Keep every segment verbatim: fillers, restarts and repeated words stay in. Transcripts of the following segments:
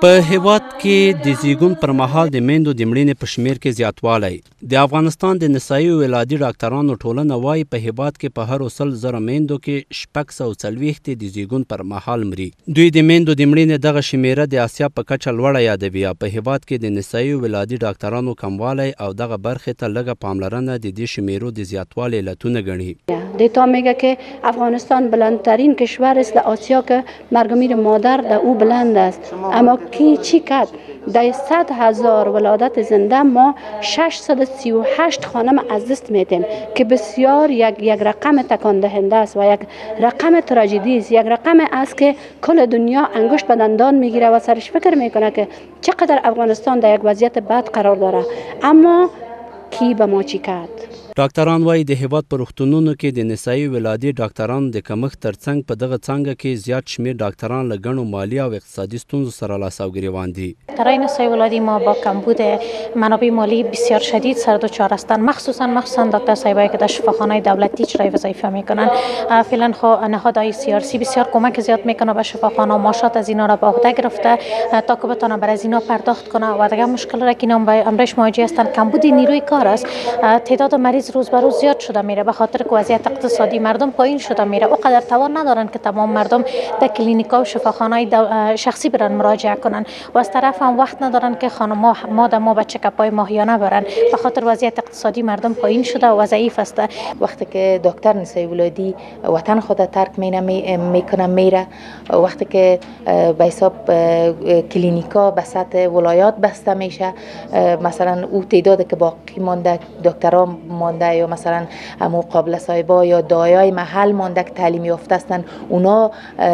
په هیواد کې د زیږون پر مهال د میندو د مړینې په شمیر کې زیاتوالی. د افغانستان د نسایي او ولادي ډاکټرانو ټولنه وایي په هیواد کې په هرو سل زره میندو کې شپږ سوه څلوېښت د زیږون پر مهال مري. دوی د میندو د مړینې دغه شمیره د اسیا په کچه لوړه یادوي. په هیواد کې د نسایي او ولادي ډاکټرانو کموالی او دغه برخې ته لږه پاملرنه د دې شمیرو د زیاتوالي علتونه ګڼي. دیتا میگه که افغانستان بلندترین کشور است در آسیا که مرگ میر مادر در او بلند است، اما کی چی کرد؟ در صد هزار ولادت زنده ما ششصد و سی و هشت خانم از دست میدیم که بسیار یک یک رقم تکان دهنده است و یک رقم تراژدی است. یک رقم است که کل دنیا انگشت به دندان میگیره و سرش فکر میکنه که چقدر افغانستان در یک وضعیت بد قرار داره، اما کی به ما چی کرد؟ ډاکټران وایي د هیواد په روغتونونو کې د نسایي ولادي ډاکټرانو د کمښت ترڅنګ په دغه څانګه کې زیات شمیر ډاکټران له ګڼو مالي او اقتصادي ستونزو سره لاس او ګریوان دي. دکترای نسایی ولادی ما با کمبود منابع مالی بسیار شدید سر دچار هستند، مخصوصا مخصوصا دکتر صاحبایی که در شفاخانه دولتی اجرای وظیفه میکنن. فعلا نهاد آی سی آر سی بسیار کمک زیاد میکنه به شفاخانه، ماشات از اینا را به عهده گرفته تا که بتونه برای از اینا پرداخت کنه و دیگه مشکل را که اینا امرش مواجه هستند کمبود نیروی کار است. تعداد مریض روز به روز زیاد شده میره به خاطر که وضعیت اقتصادی مردم پایین شده میره. اونقدر توان ندارن که تمام مردم در کلینیکا و شفاخانه‌های شخصی برن مراجعه کنن و از طرف هم وقت ندارن که خانم‌ها ماده ما به چکاپ‌های ماهیانه برن به خاطر وضعیت اقتصادی مردم پایین شده و ضعیف است. وقتی که دکتر نسایی ولادی وطن خود ترک میکنه میره، وقتی که به حساب کلینیکا به سطح ولایات بسته میشه، مثلا او تعداد که باقی مانده دکتران مانده یا مثلا همو قابل صاحبا یا دایای محل مانده که تعلیم یافته هستند، اونا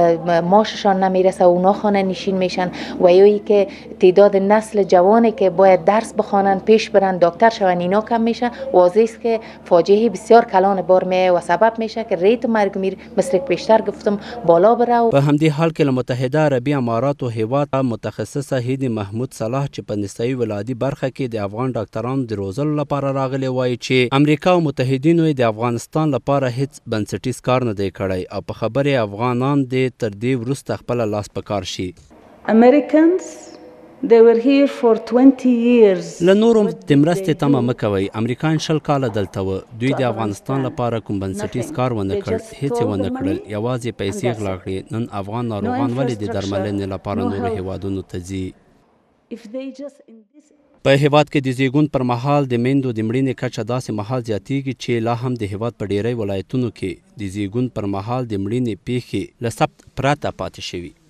ماششان نمیرسه، اونا خانه نشین میشن و یا ای که تعداد نسل جوانی که باید درس بخوانن پیش برن دکتر شون اینا کم میشه. واضح است که فاجعه بسیار کلان بار میه و سبب میشه که ریت مرگ میر مثل که پیشتر گفتم بالا بره. په همدې حال کې له متحده عربي اماراتو هیواد متخصصه هیدی محمود صلاح چې په نسایي ولادي برخه کې د افغان ډاکټرانو د روزلو لپاره راغلي وایي چې امریکا او متحدینو د افغانستان لپاره هیڅ بنسټیز کار نه دی کړی او په خبرې افغانان د تر دې وروسته خپله لاس په کار شي. They were here for twenty years. له نورو د مرستې تمه مه کوئ. امریکایان شل کاله دلته وه. دوی د افغانستان لپاره کوم بنسټیز کار ونه کړ، هیڅ یې ونه کړل، یوازې پیسې غلا کړې. نن افغان ناروغان ولې د درملنې لپاره نورو هیوادونو ته ځي؟ په هیواد کې د زیږون پر مهال د میندو د مړینې کچه داسې مهال زیاتیږي چې لا هم د هیواد په ډیری ولایتونو کې د زیږون پر مهال د مړینې پیښې له ثبت پرته پاتې شوي.